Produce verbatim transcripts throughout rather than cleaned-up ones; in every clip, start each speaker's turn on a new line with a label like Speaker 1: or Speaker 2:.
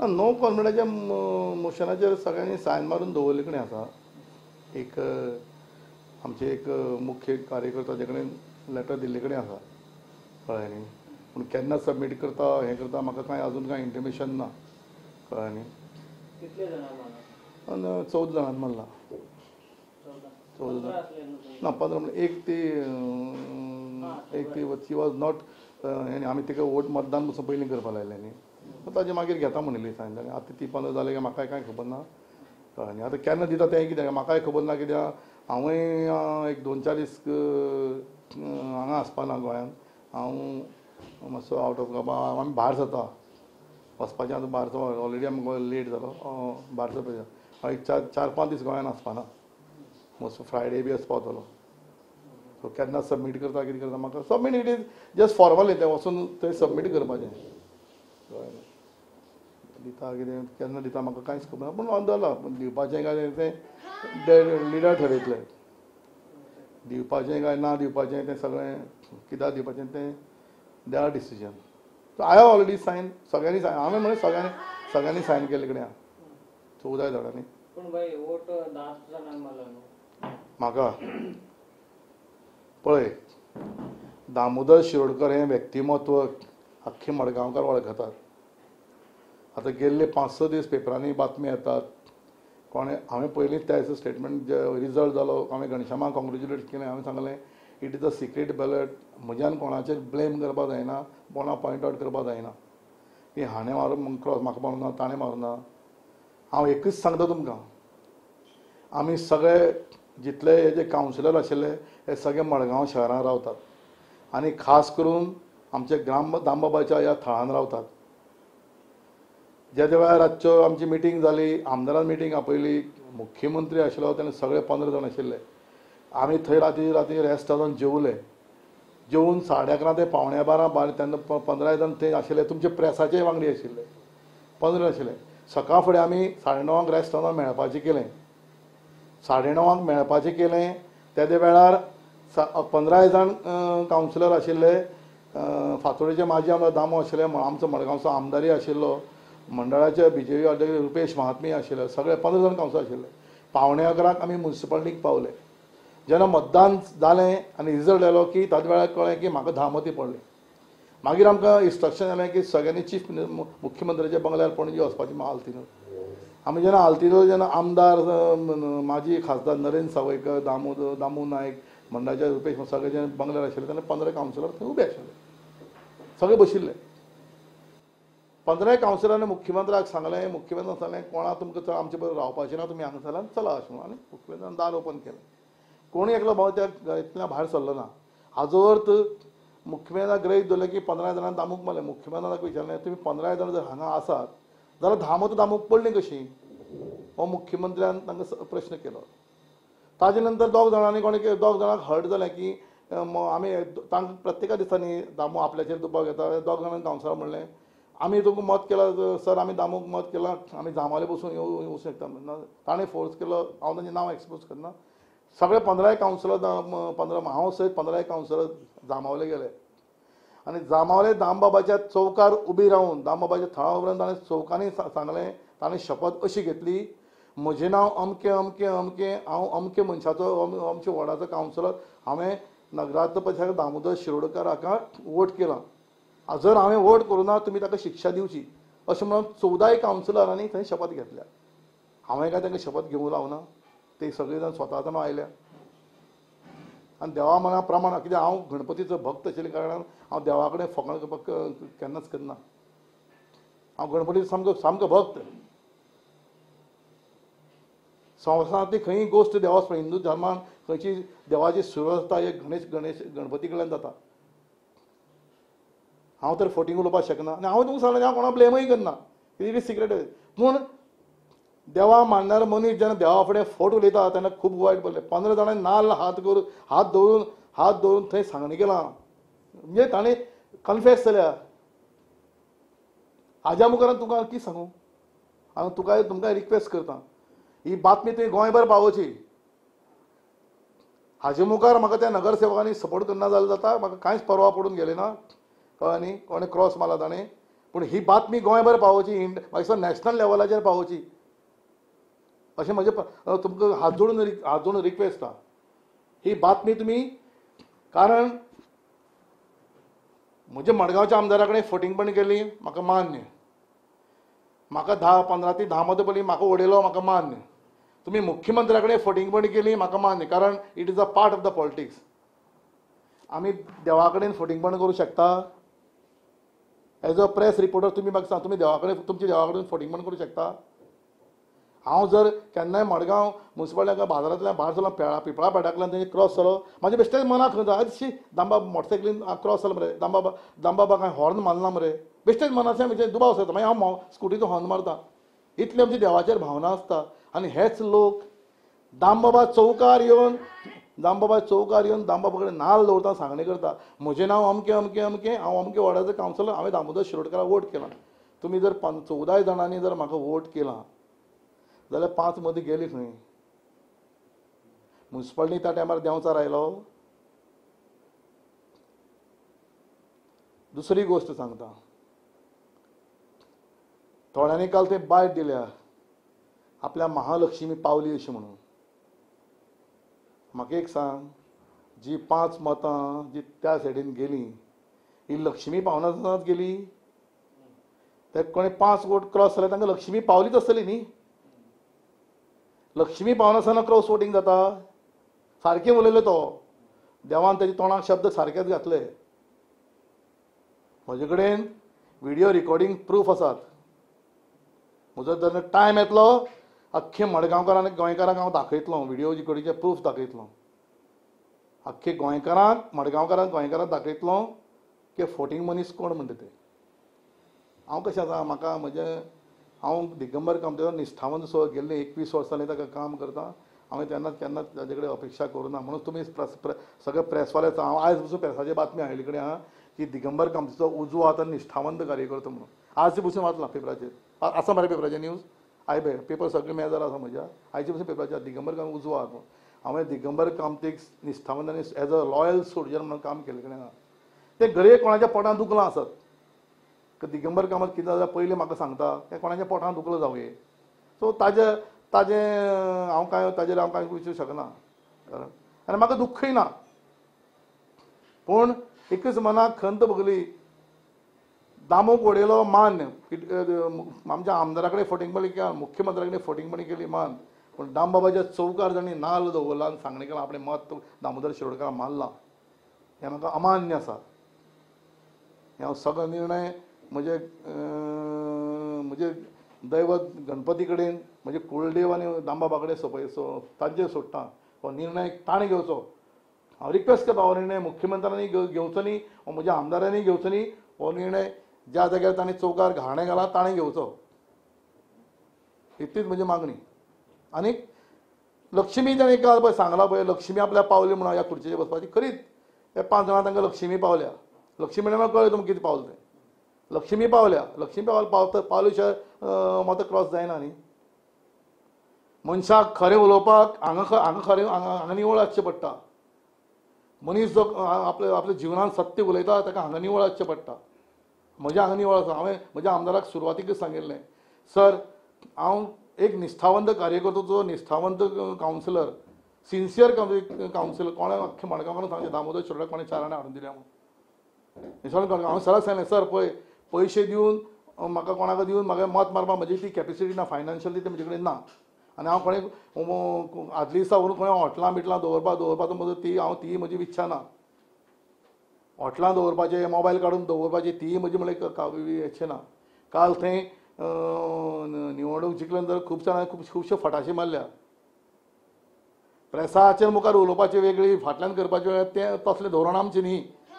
Speaker 1: ना नो कॉन्फिडन्साच्या मोशनाचेर सगळ्यांनी सायन मारून दवरले कडेन आसा. एक आमचे एक मुख्य कार्यकर्ता जे कडेन लेटर दिल्ले कडेन आसा कळ्ळें न्ही. पूण केन्ना सबमीट करता हें करता म्हाका कांय अजून कांय इंटिमेशन ना कळ्ळें न्ही.
Speaker 2: कितले जाणां
Speaker 1: चवदा जाणांनी मारला. चवदा जाणां ना पंदरा म्हणजे एक ती एक ती शी वॉज नॉट आमी तिका वोट मतदान पसून पयलीं करपा लायलें न्ही. ताजे मागीर घेता म्हणिल्ली सायन जालें. आतां ती पंदरा जालें काय म्हाकाय कांय खबर ना कळ्ळें न्ही. आतां केन्ना दिता तें कित्याक म्हाकाय खबर ना कित्याक हांवूय एक दोन चार दीस हांगा आसपा ना गोंयांत. हांव मातसो आवट ऑफ गोवा आमी भायर सरता वचपाचें. आतां भायर सर ऑलरेडी आमकां लेट जालो भायर सरपाचें. हांव एक चार चार पांच दीस गोंयांत आसपा ना. मातसो फ्रायडे बी असो पावतलो. सो केन्ना सबमीट करता कितें करता म्हाका submit it is just formal तें वचून थंय सबमीट करपाचें कळ्ळें. दिता कितें केन्ना दिता म्हाका कांयच खबर ना. पूण अंदरला पूण दिवपाचें काय तें लिडर थरयतलें. दिवपाचें काय ना दिवपाचें तें सगळें कित्याक दिवपाचें तें their decision. So I have already sign सगळ्यांनी सायन हांवें म्हळें सगळ्यांनी सगळ्यांनी सायन केले कडेन चवदा जाणांनी.
Speaker 2: पूण बाय वोट धा जाणांक मारला न्हू
Speaker 1: म्हाका पळय दामोदर शिरोडकर हें व्यक्तिमत्व आख्खे मडगांवकार वळखतात. आतां गेल्ले पांच स दीस पेपरांनी बातमी येतात. कोणें हांवें पयलींच त्या दिसा स्टेटमेंट जे रिजल्ट जालो हांवें घनश्यामाक कॉंग्रेच्युलेट केलें. हांवें सांगलें it is a secret ballot. म्हज्यान कोणाचेर ब्लेम करपा जायना कोणा पॉयंट आवट करपा जायना की हाणें मारून क्रॉस म्हाका मारूं ना ताणें मारूं ना. हांव एकूच सांगता तुमकां आमी सगळे जितले हे जे कावन्सिलर आशिल्ले हे सगळे मडगांव शहरांत रावतात आनी खास करून आमचे ग्राम दामबाबाच्या ह्या थळान रावतात. ज्या वेळार रातच्यो आमची मिटींग जाली आमदारान मिटींग आपयली मुख्यमंत्री आशिल्लो तेन्ना सगळे पंदरा जाण आशिल्ले. आमी थंय राती राती रेस्ट हावजान जेवले. जेवून साडे अकरा ते पावणे बारा बार तेन्ना पंदरा जाण थंय आशिल्ले. तुमचे प्रेसाचे वांगडी आशिल्ले पंदरा आशिल्ले. सकाळ फुडें आमी साडे णवांक रेस्ट हावजान मेळपाचें केलें. साडे णवांक मेळपाचें केलें. तेदे वेळार पंदरा जाण कावन्सिलर आशिल्ले. फातोडेचे माजी आमदार दामो आशिल्ले. आमचो मडगांवचो आमदारी आशिल्लो. मंडळाचे बी जे पी अध्यक्ष रुपेश महात्मी आशिल्ले. सगळे पंदरा जाण कावन्सिलर आशिल्ले. पावणे अकरांक आमी म्युनिसिपालिटीक पावले. जेन्ना मतदान जालें आनी रिजल्ट आयलो की ताचे वेळार कळ्ळें की म्हाका धा मती पडली. मागीर आमकां इंस्ट्रक्शन जालें की सगळ्यांनी चीफ मुख्यमंत्र्याच्या बंगल्यार पणजी वचपाचें आल्तीनूर. आमी जेन्ना आल्तीनूर जेन्ना आमदार माजी खासदार नरेंद्र सावयकर दामोदर दामू नायक मंडळाचे रुपेश सगळे जे बंगल्यार आशिल्ले तेन्ना पंदरा कावन्सिलर थंय उबे आशिल्ले. सगळे बशिल्ले. पंदराय कावन्सिलरांनी मुख्यमंत्र्याक सांगलें. मुख्यमंत्र्यान सांगलें कोणा तुमकां आमचे बरोबर रावपाचें ना तुमी हांगासरल्यान चला अशें म्हणून. आनी मुख्यमंत्र्यान दार ओपन केलें. कोणी एकलो भाव त्या इतल्या भायर सरलो ना. हाजो अर्थ मुख्यमंत्र्यान ग्रहीत धरलें की पंदरा जाणांनी दामूक मारलें. मुख्यमंत्र्याक विचारलें तुमी पंदरा जाण जर हांगा आसात जाल्यार धा मतां दामूक पडलीं कशीं हो मुख्यमंत्र्यान तांकां प्रश्न केलो. ताजे नंतर दोग जाणांनी कोणी दोग जाणांक हर्ट जालें की आमी तांकां प्रत्येका दिसांनी दामू आपल्याचेर दुबाव घेता. दोग जाणांनी कावन्सिलर म्हणलें आमी तुमकां मत केलां सर आमी दामूक मत केलां आमी जामाले बसून येवं येवं शकता. ताणें फोर्स केलो. हांव तांचें नांव एक्सपोज करना. सगळे पंदराय कावन्सिलर पंदरा हांव सयत पंदराय कावन्सिलर जामावले गेले आनी जामावले दामबाबाच्या चौकार उबी रावन दामबाबाच्या थळा उबी रावन ताणें चौकांनी सांगलें. ताणें शपथ अशी घेतली म्हजें नांव अमकें अमकें अमकें हांव अमकें मनशाचो अमच्या वॉर्डाचो कावन्सिलर हांवें नगराध्यक्ष दामोदर शिरोडकाराक वोट केलां. जर हांवें वोट करूं ना तुमी ताका शिक्षा दिवची अशें म्हणून चवदाय कावन्सिलरांनी थंय शपथ घेतल्या. हांवें काय तांकां शपथ घेवंक लावना. ते सगळे जाण स्वता जावन आयल्या आनी देवा मना प्रमाण कित्याक हांव गणपतीचो भक्त आशिल्ल्या कारणान हांव देवा कडेन फकाण करपाक केन्नाच करना. हांव गणपतीचो सामको सामको भक्त. संवसारांतली खंयी गोश्ट देवा हिंदू धर्मान खंयची देवाची सुरवात जाता हे गणेश गणेश गणपती कडल्यान जाता. हांव तर फोटींग उलोवपाक शकना आनी हांव तुमकां सांगलें हांव कोणा ब्लेमूय करना. It is secret. पूण देवा मानणार मनीस जेन्ना देवा फुडें फोट उलयता तेन्ना खूब वायट पडलें. पंदरा जाणांनी नाल्ल हात करून हात दवरून हात दवरून थंय सांगणी केलां म्हणजे ताणें कन्फेस जाल्या. हाज्या मुखार तुका कितें सांगू. हांव तुका तुमकां रिक्वेस्ट करता ही बातमी तुवें गोंयभर पावोवची. हाजे मुखार म्हाका त्या नगरसेवकांनी सपोर्ट करना जाल्यार जाता म्हाका कांयच परवा पडून गेले ना कळ्ळें न्ही. कोणें क्रॉस मारला ताणें पूण ही बातमी गोंयभर पावोवची, इंड म्हाका नॅशनल लेवलाचेर पावोवची अशें म्हजें तुमकां हात जोडून हात जोडून रिक्वेस्ट आहा. ही बातमी तुमी, कारण म्हज्या मडगांवच्या आमदारा कडेन फटींगपण केली म्हाका मान्य, म्हाका धा पंदरा ती धा मतां पयलीं म्हाका उडयलो म्हाका मान्य, तुमी मुख्यमंत्र्या कडेन फटींगपण केली म्हाका मान्य, कारण it is a part of the politics. आमी देवा कडेन फटींगपण करूं शकता? एज अ प्रेस रिपोर्टर तुमी म्हाका सांग, तुमी देवा कडेन तुमच्या देवा कडेन फटींगपण करूं शकता? हांव जर केन्नाय मडगांव मुन्सिपालिटी बाजारांतल्यान भायर सरलो, पेळा पिपळा पेटांतल्यान थंय क्रॉस जालो, म्हाजे बेश्टेच मनाक खंय आयशी दामबाब मोटरसायकलीन क्रॉस जालो मरे, दामबाबा दामबाबा काय हॉर्न मारना मरे, बेश्टेच मनाचे म्हणजे दुबाव जाता. मागीर हांव स्कुटीचो हॉर्न मारता. इतली आमची देवाचेर भावना आसता. आनी हेच लोक दामबाबा चौकार येवन दामबाबा चौकार येवन दामबाबा कडेन नाल्ल दवरता, सांगणी करता, म्हजें नांव अमकें अमकें अमकें, हांव अमकें वार्डाचो कावन्सिलर, हांवें दामोदर शिरोडकाराक वोट केलां. तुमी जर पं चवदाय जाणांनी जर म्हाका वोट केलां जाल्यार पांच मदीं गेली खंय? मुन्सिपालिटी त्या टायमार देंवचार आयलो. दुसरी गोश्ट सांगता, थोड्यांनी काल थंय बायट दिल्या आपल्या महालक्ष्मी पावली अशी म्हणून. म्हाका एक सांग, जी पांच मतां जी त्या सायडीन गेली ही लक्ष्मी पावना गेली? ते कोणी पांच वोट क्रॉस जाले तांकां लक्ष्मी पावलीच आसतली न्ही? लक्ष्मी पावनासतना क्रॉस वोटींग जाता? सारकें उलयलो तो, देवान ताच्या तोंडाक शब्द सारकेच घातले. म्हजे कडेन व्हिडियो रिकॉर्डिंग प्रूफ आसात. म्हजो जर टायम येतलो अख्खे मडगांवकारांक गोंयकारांक हांव दाखयतलो, व्हिडियो रिकॉर्डिंगचे प्रूफ दाखयतलो. अख्खे गोंयकारांक मडगांवकारांक गोंयकारांक दाखयतलो की फोटींग मनीस कोण म्हणटा ते. हांव कशें आसा, म्हाका म्हजें हांव दिगंबर कामतेचो निश्ठावंत सो गेल्ले एकवीस वर्सां जालीं ताका काम करता. हांवें तेन्ना केन्ना ताजे कडेन अपेक्षा करूना, म्हणून तुमी सगळे प्रेसवाले, हांव आयज पसून प्रेसाची बातमी आयिल्ले कडेन आहा की दिगंबर कामतेचो उजवो आतां निश्ठावंत कार्यकर्तो म्हणून. आज पसून वाचलां पेपराचेर, आसा मरे पेपराचेर न्यूज, आयबे पेपर सगळे मेजार आसा म्हज्या, आयचे पसून पेपराचेर दिगंबर कामत उजवो आहा. हांवें दिगंबर कामतीक निश्ठावंत आनी एज अ लॉयल सोल्जर म्हणून काम केल्ले कडेन आहा. ते घडये कोणाच्या पोटांत दुखलां आसत. दिगंबर कामत कितें जाल्यार पयलीं म्हाका सांगता तें कोणाच्या पोटांत दुखलो जावंये. सो ताजे ताजें हांव कांय ताजेर हांव कांय विचरूंक शकना, आनी म्हाका दुख्खय ना. पूण एकच मनाक खंत भोगली, दामोक उडयलो मान्य, आमच्या आमदारा कडेन फटींगपणी केली, मुख्यमंत्र्या कडेन फटींगपणी केली मान, पूण दामबाबाच्या चौकार जाणी नाल्ल दवरला आनी सांगणी केला आपणें मत दामोदर शिरोडकाराक मारलां. हें म्हाका अमान्य आसा. हांव सगळो निर्णय म्हजे म्हजे दैवत गणपती कडेन, म्हजे कुळदेव आनी दामबाबा कडेन सोपय तांचेर सोडटा. हो निर्णय ताणें घेवचो. हांव रिक्वेस्ट करता, हो निर्णय मुख्यमंत्र्यांनी घेवचो न्ही, हो म्हज्या आमदारांनी घेवचो न्ही. हो निर्णय ज्या जाग्यार तांणी चौकार घाणें घाला ताणें घेवचो, इतलीच म्हजी मागणी. आनीक लक्ष्मी ताणें काल पळय सांगला पळय, लक्ष्मी आपल्या पावली म्हणून ह्या खुर्चेचेर बसपाची. खरीच हे पांच जाणां तांकां लक्ष्मी पावल्या. लक्ष्मी म्हणल्यार कळ्ळें तुमकां कितें पावलें तें. लक्ष्मी पावल्या. लक्ष्मी पावल पावता पावले शिवाय मतां क्रॉस जायना न्ही. मनशाक खरें उलोवपाक हांगा हांगा खरें हांगा निवळ आसचें पडटा. मनीस जो आपले आपल्या जिवनांत सत्य उलयता ताका हांगा निवळ आसचें पडटा. म्हज्या हांगा निवळ आसा. हांवें म्हज्या आमदाराक सुरवातीकच सांगिल्लें, सर हांव एक निश्ठावंत कार्यकर्तो, निश्ठावंत कावन्सिलर, सिन्सियर कावन्सिलर, कोणा अख्ख्या मडगांवकारांक सांगचें दामोदर शिरोडकार कोणें चार जाणां हाडून दिल्या म्हणून. निश्ठावंत हांवें सराक सांगलें, सर पळय पयशे दिवन म्हाका कोणाक दिवन म्हाका मत मारपाक म्हजी ती कॅपेसिटी ना, फायनान्शियली ती म्हजे कडेन ना. आनी हांव कोणें आदले दिसा व्हरून खंय हॉटलां बिटलां दवरपाक दवरपाचो म्हजो ती हांव ती म्हजी इच्छा ना. हॉटलां दवरपाचें, मोबायल काडून दवरपाची ती म्हजी म्हणल्यार हेचें ना. काल थंय निवडणूक जिखले नंतर खूब जाणां खूब खुबशे फटाशे मारल्या. प्रेसाचेर मुखार उलोवपाचें वेगळी, फाटल्यान करपाचें वेगळें, तें तसलें धोरण आमचें न्ही.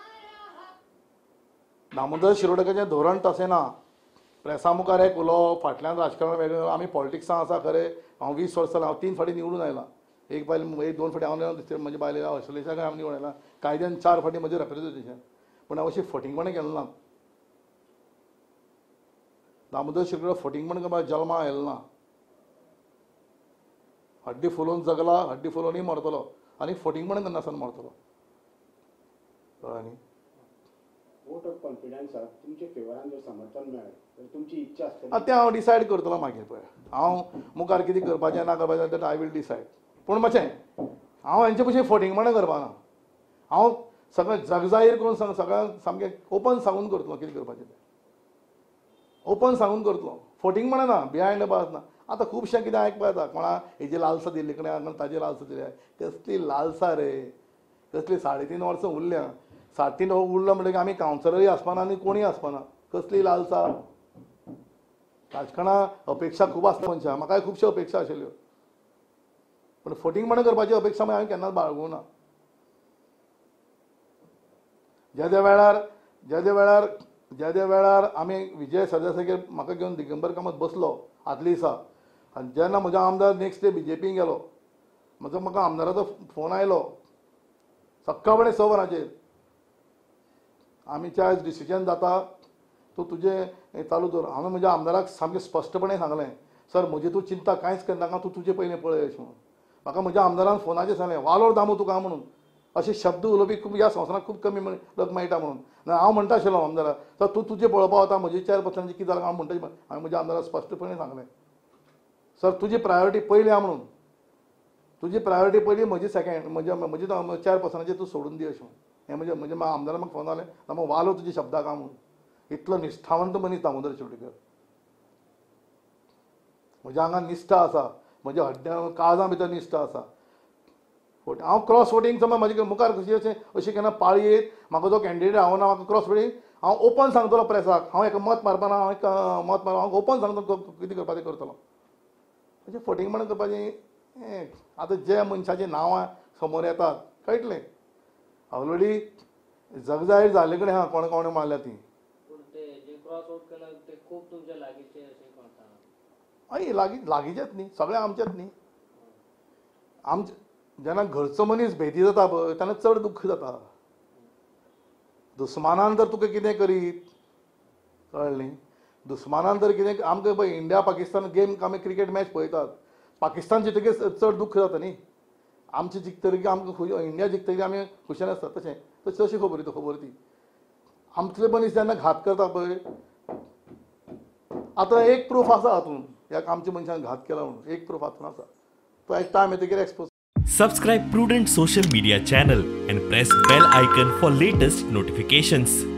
Speaker 1: दामोदर शिरोडकाचें धोरण तशें ना. प्रेसा मुखार एक उलोवप, फाटल्यान राजकारण वेगळें. आमी पॉलिटिक्सां आसा खरें. हांव वीस वर्सां जालें, हांव तीन फावटी निवडून आयलां. एक बायल एक दोन फावटी हांव म्हजे बायले ऑस्ट्रेलियाच्या हांव निवडून आयलां. कायद्यान चार फावटी म्हजें रेप्रेझेंटेशन. पूण हांव अशी फटींगपणां केलें ना. दामोदर शिरोडकार फटींगपण करपाक जल्मा आयलो ना. हड्डी फुलोवन जगला, हड्डी फुलोवनय मरतलो, आनी फटींगपण करनासतना मरतलो. कळ्ळें न्ही.
Speaker 3: वोट ऑफ कॉन्फिडन्साक तुमच्या फेवरान जर समर्थन मेळ्ळें तर तुमची इच्छा आसतली
Speaker 1: आतां तें हांव डिसायड करतलो मागीर पळय हांव मुखार कितें करपाचें ना करपाचें दॅट आय वील डिसायड पूण मातशें हांव हेंचे भशेन फटिंगपणां करपा ना हांव सगळें जगजाहीर करून सांग सगळ्यांक सामकें ओपन सांगून करतलो कितें करपाचें तें ओपन सांगून करतलो फटिंगपणां ना बिहायंड द बार्स ना आतां खुबशें कितें आयकपा येता कोणा हेजी लालसा दिल्ली कडेन ताजी लालसा दिल्या कसली लालसा रे कसली साडे तीन वर्सां उरल्या साडे तीन उरलो म्हणटकीर आमी कावन्सिलरूय आसपाना आनी कोणूय आसपाना कसली लालसा राजकारणा अपेक्षा खूब आसता मनशां म्हाकाय खुबश्यो अपेक्षा आशिल्ल्यो पूण फटिंगपणां करपाची अपेक्षा हांवें केन्नाच बाळगूंक ना ज्या ज्या वेळार ज्या ज्या वेळार ज्या ज्या वेळार आमी विजय सरदेसायगेर म्हाका घेवन दिगंबर कामत बसलो आदले दिसा आनी जेन्ना म्हजो आमदार next day B J pin गेलो म्हजो म्हाका आमदाराचो फोन आयलो सक्काळ फुडें स वरांचेर आमीचें आयज डिसिजन जाता तूं तुजें हें चालू दवर हांवें म्हज्या आमदाराक सामकें स्पश्टपणे सांगलें सर म्हजी तूं चिंता कांयच करनाका तूं तुजें पयलें पळय अशें म्हणून म्हाका म्हज्या आमदारान फोनाचेर सांगलें वालोर दामू तुका म्हणून अशे शब्द उलोवपी खूब ह्या संवसारांत खूब कमी लोक मेळटा म्हणून ना हांव म्हणटा आशिल्लो आमदाराक सर तूं तुजें पळोवपा वता म्हजे चार पर्संटाचें कितें जालां हांव म्हणटा हांवें म्हज्या आमदाराक स्पश्टपणे सांगलें सर तुजी प्रायोरिटी पयली आहा म्हणून तुजी प्रायोरिटी पयली म्हजी सेकेंड म्हज्या म्हजे चार पर्संटाचेर तूं सोडून दी अशें हें म्हणजे म्हणजे म्हाका आमदारान म्हाका फोन जालें मग वालो तुजी शब्दाक आहा म्हणून इतलो निश्ठावंत मनीस दामोदर शिवडेकर म्हज्या आंगान निश्ठा आसा म्हज्या हड्ड्या काळजां भितर निश्ठा आसा हांव क्रॉस वोटींग समज म्हाजे मुखार कशी अशें अशी केन्ना पाळी येत म्हाका जो कॅन्डिडेट हांवना म्हाका क्रॉस वोटींग हांव ओपन सांगतलो प्रेसाक हांव एका मत मारपाना हांव एक मत मार हांव ओपन सांगतलो कितें करपाचें करतलो म्हणजे फटिंगपणां करपाचें हें आतां जे मनशाचीं नांवां समोर येतात कळटलें ऑलरेडी जगजाहीर जाल्ले कडेन हा कोण कोणें मारल्या ती
Speaker 2: पूण ते जे क्रॉस आउट केला ते खूब तुमच्या लागींचे अशें कळटा
Speaker 1: हय लागीं लागींचेच न्ही सगळे आमचेच न्ही आमचे जेन्ना घरचो मनीस भेटी जाता पळय तेन्ना चड दुख्ख जाता दुस्मानान जर तुका कितें करीत कळ्ळें न्ही दुस्मानान जर कितें आमकां पळय इंडिया पाकिस्तान गेम आमी क्रिकेट मॅच पळयतात पाकिस्तान जितकीर चड दुख्ख जाता न्ही आमचे जिखतकीर आमकां इंडिया जिखतकीर आमी खुशाल आसतात तशें तशें तशी खबर ती खबर ती आमचो मनीस जेन्ना घात करता पळय आतां एक प्रूफ आसा हातून ह्या आमच्या मनशान घात केला म्हणून एक प्रूफ हातून आसा तो एक टायम येतकीर expose
Speaker 4: Subscribe Prudent social media channel and press bell icon for latest notifications.